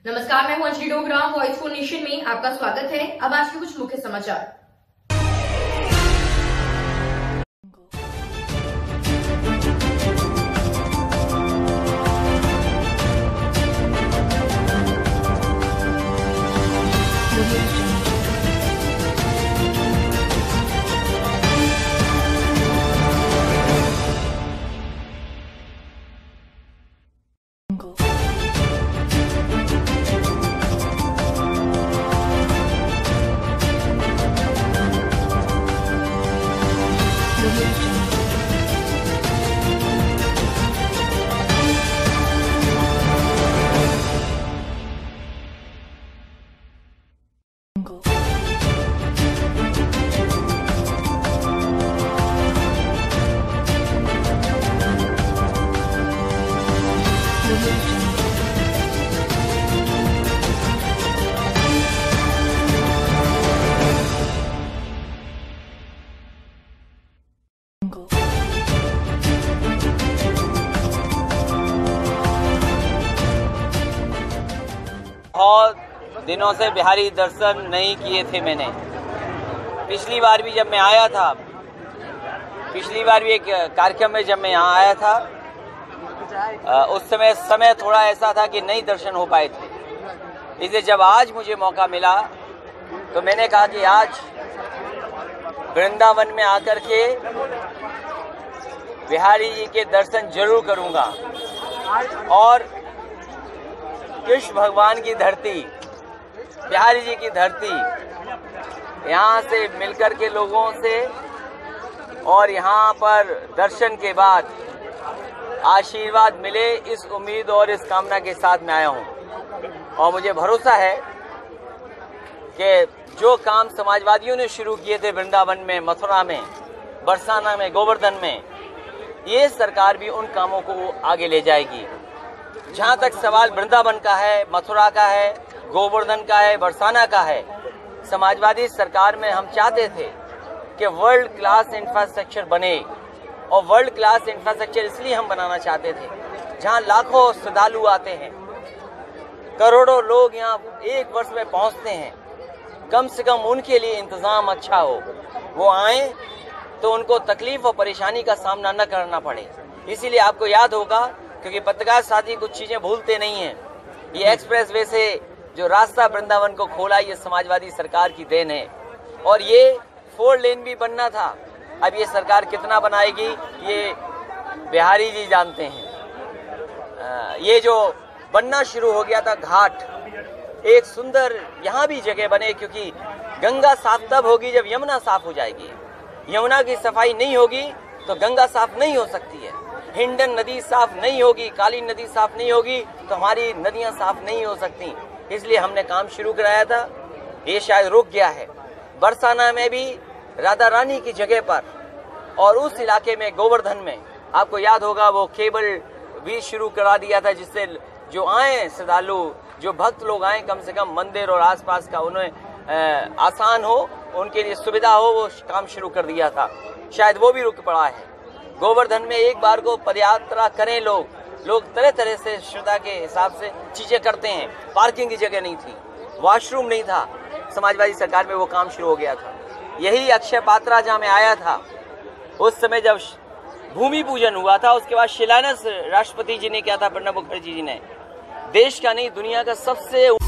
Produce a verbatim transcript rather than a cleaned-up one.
नमस्कार, मैं हूं Anjali Dogra. Voice for nation में आपका स्वागत है। अब आज के कुछ मुख्य समाचार। बहुत दिनों से बिहारी दर्शन नहीं किए थे मैंने। पिछली बार भी जब मैं आया था, पिछली बार भी एक कार्यक्रम में जब मैं यहाँ आया था, उस समय समय थोड़ा ऐसा था कि नहीं दर्शन हो पाए थे। इसलिए जब आज मुझे मौका मिला तो मैंने कहा कि आज वृंदावन में आकर के बिहारी जी के दर्शन जरूर करूँगा और कृष्ण भगवान की धरती, बिहारी जी की धरती, यहाँ से मिलकर के लोगों से और यहाँ पर दर्शन के बाद आशीर्वाद मिले, इस उम्मीद और इस कामना के साथ मैं आया हूँ। और मुझे भरोसा है कि जो काम समाजवादियों ने शुरू किए थे वृंदावन में, मथुरा में, बरसाना में, गोवर्धन में, ये सरकार भी उन कामों को आगे ले जाएगी। जहाँ तक सवाल वृंदावन का है, मथुरा का है, गोवर्धन का है, बरसाना का है, समाजवादी सरकार में हम चाहते थे कि वर्ल्ड क्लास इंफ्रास्ट्रक्चर बने। और वर्ल्ड क्लास इंफ्रास्ट्रक्चर इसलिए हम बनाना चाहते थे जहाँ लाखों श्रद्धालु आते हैं, करोड़ों लोग यहाँ एक वर्ष में पहुँचते हैं। कम से कम उनके लिए इंतज़ाम अच्छा हो, वो आए तो उनको तकलीफ और परेशानी का सामना न करना पड़े। इसीलिए आपको याद होगा, क्योंकि पत्रकार साथी कुछ चीजें भूलते नहीं हैं, ये एक्सप्रेस वे से जो रास्ता वृंदावन को खोला, ये समाजवादी सरकार की देन है। और ये फोर लेन भी बनना था। अब ये सरकार कितना बनाएगी ये बिहारी जी जानते हैं। ये जो बनना शुरू हो गया था घाट, एक सुंदर यहाँ भी जगह बने, क्योंकि गंगा साफ तब होगी जब यमुना साफ हो जाएगी। यमुना की सफाई नहीं होगी तो गंगा साफ नहीं हो सकती है। हिंडन नदी साफ नहीं होगी, काली नदी साफ नहीं होगी तो हमारी नदियां साफ नहीं हो सकती। इसलिए हमने काम शुरू कराया था, ये शायद रुक गया है। बरसाना में भी राधा रानी की जगह पर और उस इलाके में गोवर्धन में आपको याद होगा वो केबल भी शुरू करा दिया था, जिससे जो आए श्रद्धालु, जो भक्त लोग आए, कम से कम मंदिर और आसपास का उन्हें आसान हो, उनके लिए सुविधा हो, वो काम शुरू कर दिया था। शायद वो भी रुक पड़ा है। गोवर्धन में एक बार को पदयात्रा करें लोग लोग तरह तरह से श्रद्धा के हिसाब से चीजें करते हैं। पार्किंग की जगह नहीं थी, वॉशरूम नहीं था, समाजवादी सरकार में वो काम शुरू हो गया था। यही अक्षय पात्रा जहाँ में आया था, उस समय जब भूमि पूजन हुआ था, उसके बाद शिलान्यास राष्ट्रपति जी ने किया था, प्रणब मुखर्जी जी ने। देश का नहीं, दुनिया का सबसे